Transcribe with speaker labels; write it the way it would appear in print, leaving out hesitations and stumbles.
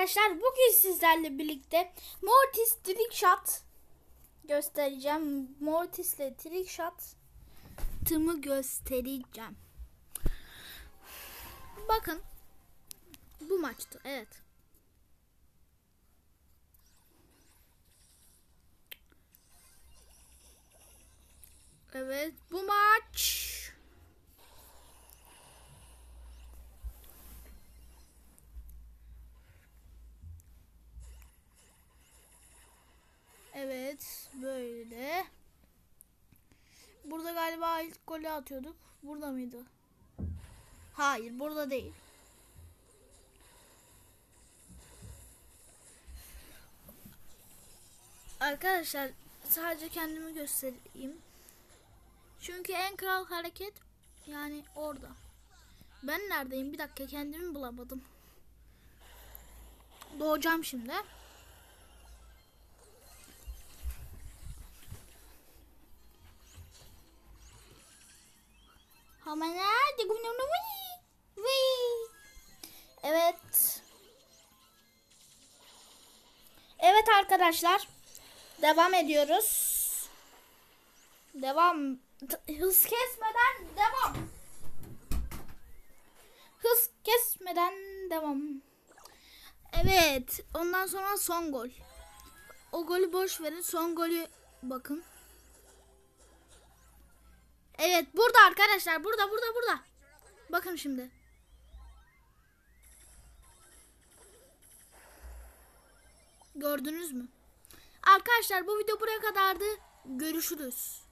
Speaker 1: arkadaşlar, bugün sizlerle birlikte Mortis Trickshot göstereceğim. Mortis'le Trickshot'ımı göstereceğim. Bakın, bu maçtı. Evet. Evet, bu maç. Evet, böyle. Burada galiba ilk golü atıyorduk. Burada mıydı? Hayır, burada değil. Arkadaşlar, sadece kendimi göstereyim. Çünkü en kral hareket yani orada. Ben neredeyim? Bir dakika, kendimi bulamadım. Doğacağım şimdi. Evet. Evet arkadaşlar. Devam ediyoruz. Devam. Hız kesmeden devam. Hız kesmeden devam. Evet. Ondan sonra son gol. O golü boş verin. Son golü bakın. Evet, burada arkadaşlar. Burada. Bakın şimdi. Gördünüz mü? Arkadaşlar, bu video buraya kadardı. Görüşürüz.